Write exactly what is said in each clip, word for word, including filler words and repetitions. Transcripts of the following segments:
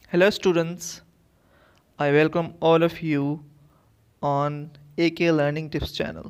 Hello students, I welcome all of you on A K Learning Tips channel.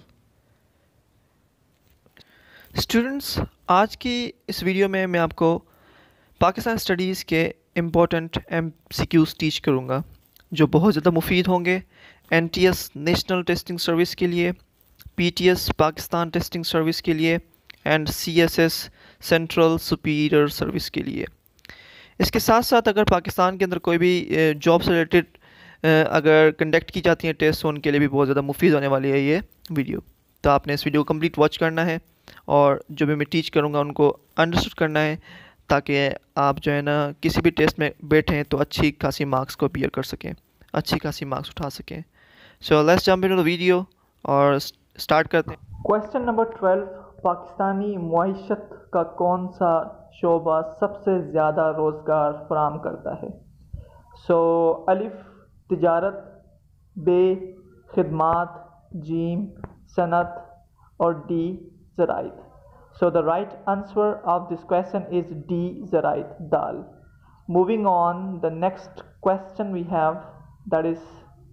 Students, आज की इस video में मैं आपको पाकिस्तान स्टडीज़ के important M C Qs teach करूँगा जो बहुत ज़्यादा मुफीद होंगे N T S national testing service के लिए, P T S Pakistan testing service के लिए and C S S central superior service के लिए। इसके साथ साथ अगर पाकिस्तान के अंदर कोई भी जॉब से रिलेटेड अगर कंडक्ट की जाती हैं टेस्ट, उनके लिए भी बहुत ज़्यादा मुफीद होने वाली है ये वीडियो। तो आपने इस वीडियो को कंप्लीट वॉच करना है और जो भी मैं टीच करूँगा उनको अंडरस्टूड करना है ताकि आप जो है ना किसी भी टेस्ट में बैठें तो अच्छी खासी मार्क्स को अपीयर कर सकें, अच्छी खासी मार्क्स उठा सकें। So let's jump into the video और स्टार्ट करते हैं। क्वेश्चन नंबर ट्वेल्व, पाकिस्तानी मुआइशत का कौन सा शोबा सबसे ज़्यादा रोज़गार फराम करता है? सो so, अलिफ तिजारत, बे खिदमात, जीम सनत और डी ज़राइत। So the right answer of this question is D ज़राइत, दाल। Moving on the next question we have, that is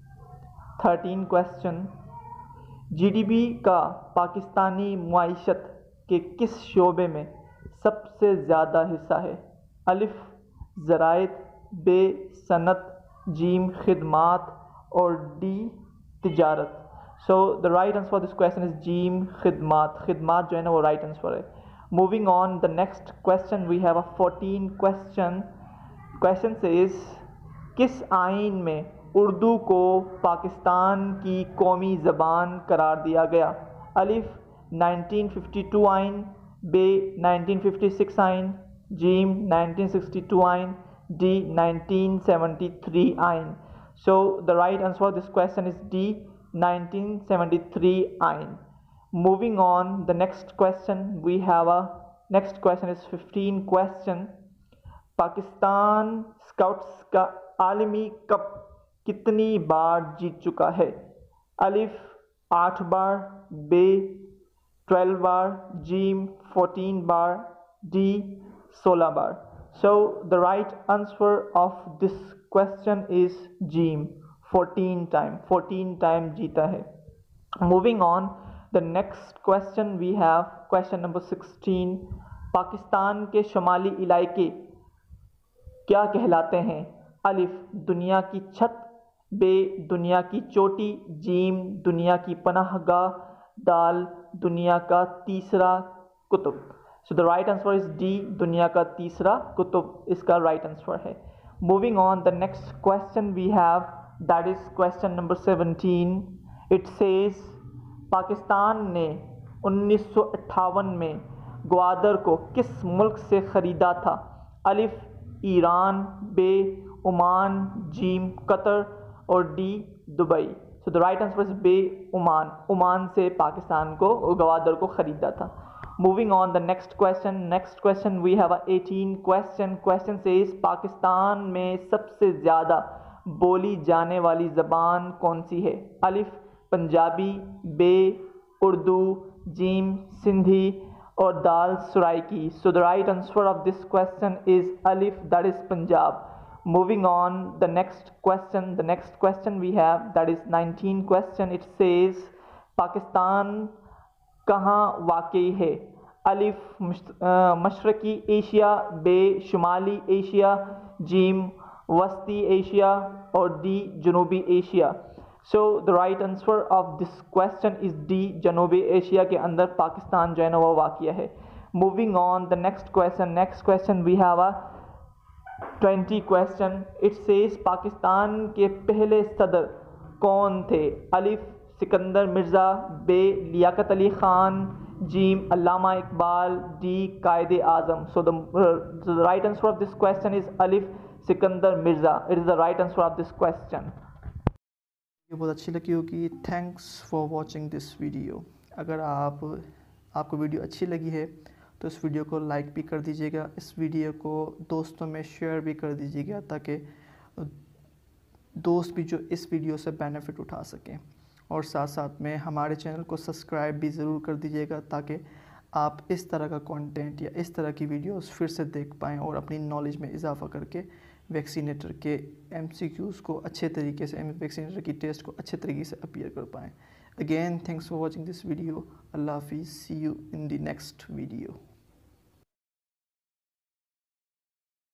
thirteen question. G D P का पाकिस्तानी मुआइशत के किस शोबे में सबसे ज़्यादा हिस्सा है? अलिफ ज़राइत, बे सनत, जीम खिदमात और डी तिजारत। So the right answer for this question is जीम खिदमात। खिदमात जो है ना वो राइट आंसर है। Moving on the next question we have a fourteen question. Question से इज किस आइन में उर्दू को पाकिस्तान की कौमी ज़बान करार दिया गया? अलिफ नाइनटीन फिफ्टी टू आइन, बे नाइनटीन फिफ्टी सिक्स आइन, जीम नाइनटीन सिक्सटी टू आइन, डी नाइनटीन सेवेंटी थ्री आइन। So the right answer for this question is D nineteen seventy three आइन। Moving on the next question we have a next question is fifteen question. Pakistan scouts का आलमी cup कितनी बार जीत चुका है? अलिफ आठ बार, बे ट्वेल्व बार, जीम फोर्टीन बार, डी सोलह बार। So the right answer of this question is जीम, फोर्टीन टाइम, फोर्टीन टाइम जीता है। Moving on the next question we have question number sixteen. Pakistan के शुमाली इलाके क्या कहलाते हैं? अलिफ दुनिया की छत, बे दुनिया की चोटी, जीम दुनिया की पनाहगाह, दाल दुनिया का तीसरा कुतुब। So the right answer is D, दुनिया का तीसरा कुतुब इसका राइट आंसर है। Moving on the next question we have that is question number seventeen. It says Pakistan ने उन्नीस सौ अट्ठावन में ग्वादर को किस मुल्क से ख़रीदा था? अलिफ ईरान, बे ओमान, जीम कतर और D Dubai. So the right answer is बे ओमान। ओमान से पाकिस्तान को ग्वादर को ख़रीदा था। Moving on the next question next question we have a eighteen question. Question says Pakistan में सबसे ज़्यादा बोली जाने वाली ज़बान कौन सी है? अलिफ पंजाबी, बे उर्दू, जीम सिंधी और दाल Saraiki. So the right answer of this question is अलिफ, that is Punjab. Moving on the next question the next question we have that is nineteen question. It says Pakistan कहाँ वाक़ई है? अलिफ मशरक़ी एशिया, बे शुमाली एशिया, जीम वस्ती एशिया और डी जनूबी Asia. So the right answer of this question is D, जनूबी एशिया के अंदर पाकिस्तान जो है ना वो वाक़या है। Moving on the next question next question we have a twenty question. It says Pakistan के पहले सदर कौन थे? अलिफ सिकंदर मिर्ज़ा, बे लियाकत अली ख़ान, जीम Allama Iqbal, D Quaid e Azam. So the right answer of this question is अलिफ Sikandar Mirza. It is the right answer of this question. ये बहुत अच्छी लगी होगी। Thanks for watching this video. अगर आप आपको वीडियो अच्छी लगी है तो इस वीडियो को लाइक भी कर दीजिएगा, इस वीडियो को दोस्तों में शेयर भी कर दीजिएगा ताकि दोस्त भी जो इस वीडियो से बेनिफिट उठा सकें। और साथ साथ में हमारे चैनल को सब्सक्राइब भी ज़रूर कर दीजिएगा ताकि आप इस तरह का कंटेंट या इस तरह की वीडियोस फिर से देख पाएँ और अपनी नॉलेज में इजाफा करके वैक्सीनेटर के एमसीक्यूज़ को अच्छे तरीके से वैक्सीनेटर की टेस्ट को अच्छे तरीके से अपीयर कर पाएँ। Again thanks for watching this video. अल्लाह हाफिज़। See you in the next video.